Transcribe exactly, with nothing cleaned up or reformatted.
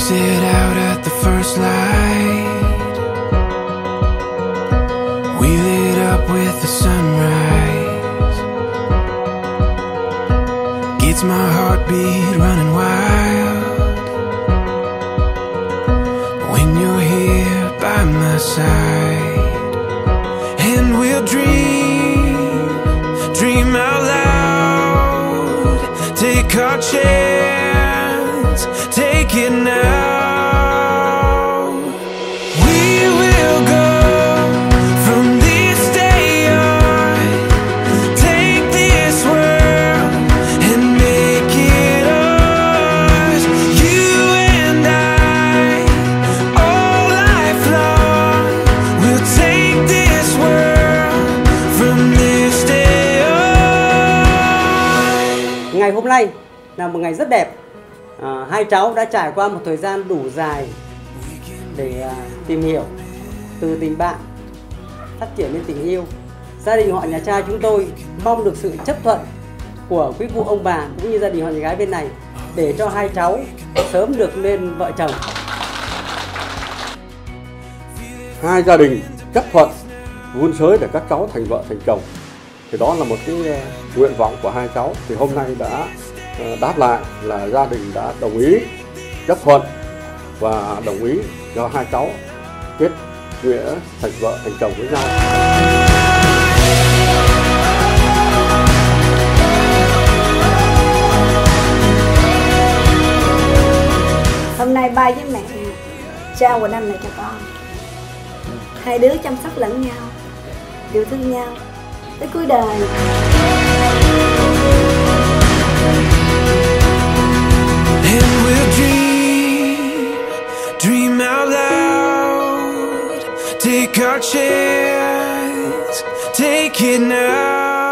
set out at the first light. We lit up with the sunrise. Gets my heartbeat running wild when you're here by my side. And we'll dream, dream out loud. Take our chance, take it now. We will go from this day on. Take this world and make it ours. You and I, all life long. We'll take this world from this day on. Ngày hôm nay là một ngày rất đẹp. À, hai cháu đã trải qua một thời gian đủ dài để à, tìm hiểu, từ tình bạn phát triển lên tình yêu. Gia đình họ nhà trai chúng tôi mong được sự chấp thuận của quý cụ ông bà cũng như gia đình họ nhà gái bên này để cho hai cháu sớm được lên vợ chồng. Hai gia đình chấp thuận vun sới để các cháu thành vợ thành chồng, thì đó là một cái uh, nguyện vọng của hai cháu. Thì hôm nay đã uh, đáp lại là gia đình đã đồng ý chấp thuận và đồng ý cho hai cháu kết nghĩa thành vợ thành chồng với nhau. Hôm nay ba với mẹ trao quà năm này cho con. Hai đứa chăm sóc lẫn nhau, yêu thương nhau tới cuối đời. And we'll dream, dream out loud. Take our chance, take it now.